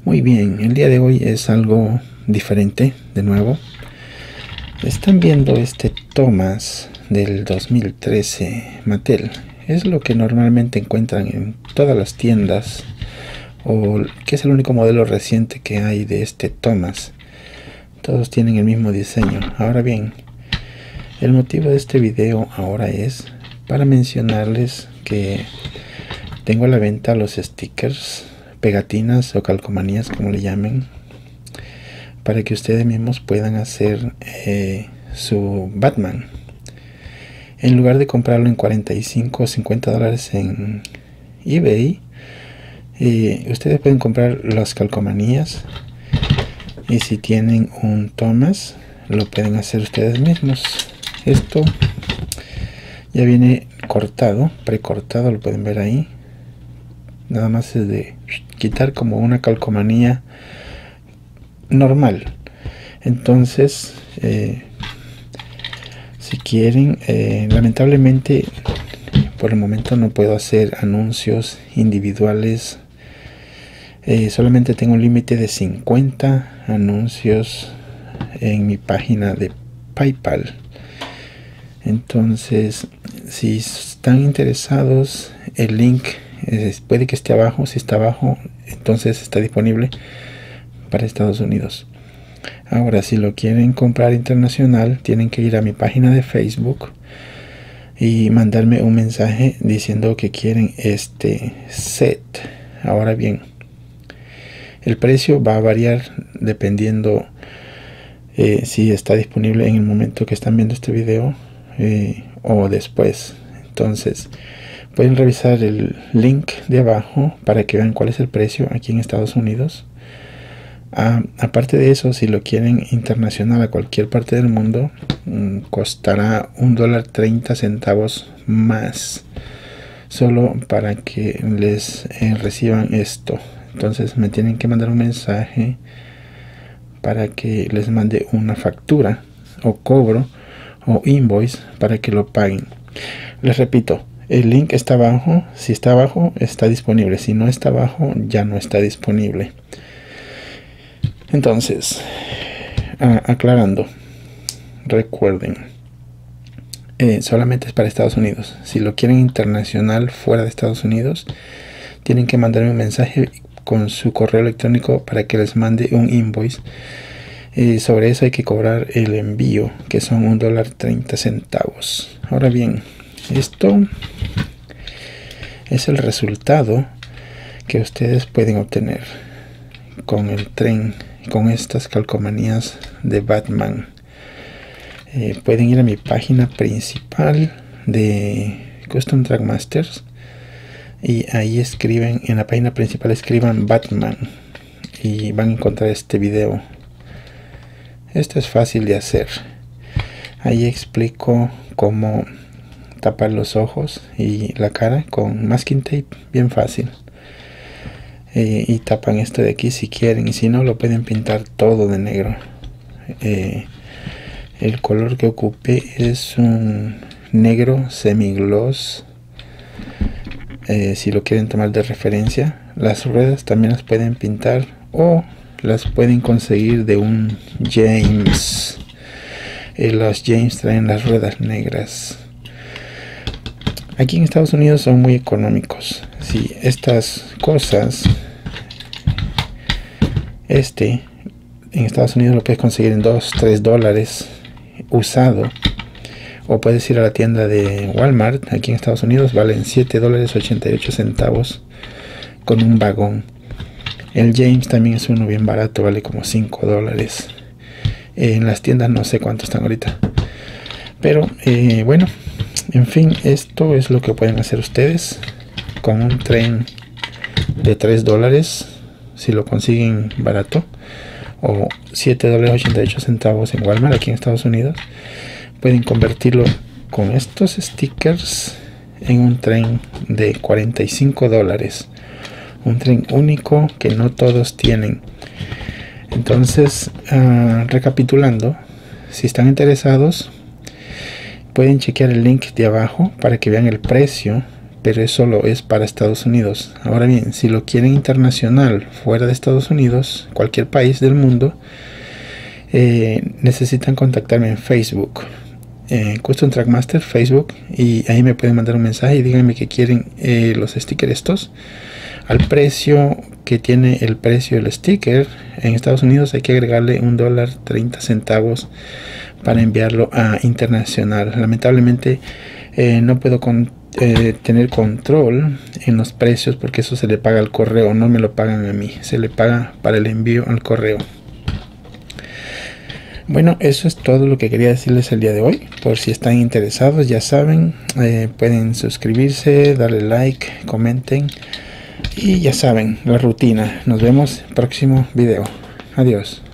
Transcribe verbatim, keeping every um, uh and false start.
Muy bien, el día de hoy es algo diferente. De nuevo están viendo este Thomas del dos mil trece Mattel. Es lo que normalmente encuentran en todas las tiendas, o que es el único modelo reciente que hay de este Thomas. Todos tienen el mismo diseño. Ahora bien, el motivo de este video ahora es para mencionarles que tengo a la venta los stickers, pegatinas o calcomanías, como le llamen, para que ustedes mismos puedan hacer eh, su Batman. En lugar de comprarlo en cuarenta y cinco o cincuenta dólares en eBay, eh, ustedes pueden comprar las calcomanías, y si tienen un Thomas lo pueden hacer ustedes mismos. Esto ya viene cortado, precortado, lo pueden ver ahí. Nada más es de quitar como una calcomanía normal. Entonces eh, si quieren, eh, lamentablemente por el momento no puedo hacer anuncios individuales. Eh, solamente tengo un límite de cincuenta anuncios en mi página de PayPal. Entonces, si están interesados, el link eh, puede que esté abajo. Si está abajo, entonces está disponible para Estados Unidos. Ahora, si lo quieren comprar internacional, tienen que ir a mi página de Facebook y mandarme un mensaje diciendo que quieren este set. Ahora bien, el precio va a variar dependiendo eh, si está disponible en el momento que están viendo este video eh, o después. Entonces pueden revisar el link de abajo para que vean cuál es el precio aquí en Estados Unidos. Ah, aparte de eso, si lo quieren internacional a cualquier parte del mundo, mmm, costará un dólar treinta centavos más, solo para que les eh, reciban esto. Entonces me tienen que mandar un mensaje para que les mande una factura o cobro o invoice para que lo paguen. Les repito, el link está abajo. Si está abajo, está disponible. Si no está abajo, ya no está disponible. Entonces, ah, aclarando, recuerden, eh, solamente es para Estados Unidos. Si lo quieren internacional fuera de Estados Unidos, tienen que mandarme un mensaje con su correo electrónico para que les mande un invoice. Eh, sobre eso hay que cobrar el envío, que son un dólar treinta centavos. Ahora bien, esto es el resultado que ustedes pueden obtener con el tren, con estas calcomanías de Batman. Eh, pueden ir a mi página principal de Custom Track Masters y ahí escriben, en la página principal escriban Batman y van a encontrar este video. Esto es fácil de hacer. Ahí explico cómo tapar los ojos y la cara con masking tape, bien fácil. Eh, y tapan esto de aquí si quieren, y si no lo pueden pintar todo de negro. Eh, el color que ocupe es un negro semigloss. Eh, si lo quieren tomar de referencia, las ruedas también las pueden pintar o las pueden conseguir de un James. Eh, los James traen las ruedas negras. Aquí en Estados Unidos son muy económicos. Si estas cosas, este en Estados Unidos lo puedes conseguir en dos, tres dólares usado. O puedes ir a la tienda de Walmart, aquí en Estados Unidos valen siete dólares ochenta y ocho centavos con un vagón. El James también es uno bien barato, vale como cinco dólares. En las tiendas no sé cuánto están ahorita. Pero eh, bueno, en fin, esto es lo que pueden hacer ustedes con un tren de tres dólares si lo consiguen barato, o siete dólares ochenta y ocho centavos en Walmart aquí en Estados Unidos. Pueden convertirlo con estos stickers en un tren de cuarenta y cinco dólares. Un tren único que no todos tienen. Entonces, uh, recapitulando, si están interesados, pueden chequear el link de abajo para que vean el precio pero eso solo es para Estados Unidos. Ahora bien, si lo quieren internacional, fuera de Estados Unidos, cualquier país del mundo, eh, necesitan contactarme en Facebook, eh, Custom Track Master Facebook, y ahí me pueden mandar un mensaje y díganme que quieren eh, los stickers estos al precio que tiene el precio del sticker. En Estados Unidos hay que agregarle un dólar treinta centavos para enviarlo a internacional. Lamentablemente eh, no puedo con, eh, tener control en los precios, porque eso se le paga al correo, no me lo pagan a mí, se le paga para el envío al correo. Bueno, eso es todo lo que quería decirles el día de hoy. Por si están interesados, ya saben, eh, pueden suscribirse, darle like, comenten. Y ya saben, la rutina. Nos vemos en el próximo video. Adiós.